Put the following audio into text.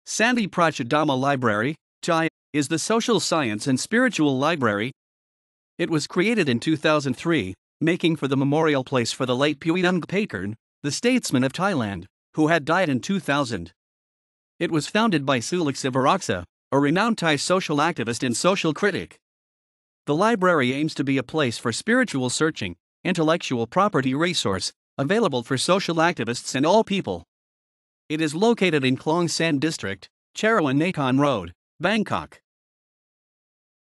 Santi Pracha Dhamma Library, Chai, is the social science and spiritual library. It was created in 2003, making for the memorial place for the late Puey Ungpakorn, the statesman of Thailand, who had died in 2000. It was founded by Sulak Sivaraksa, a renowned Thai social activist and social critic. The library aims to be a place for spiritual searching, intellectual property resource, available for social activists and all people. It is located in Khlong San District, Charoen Nakhon Road, Bangkok.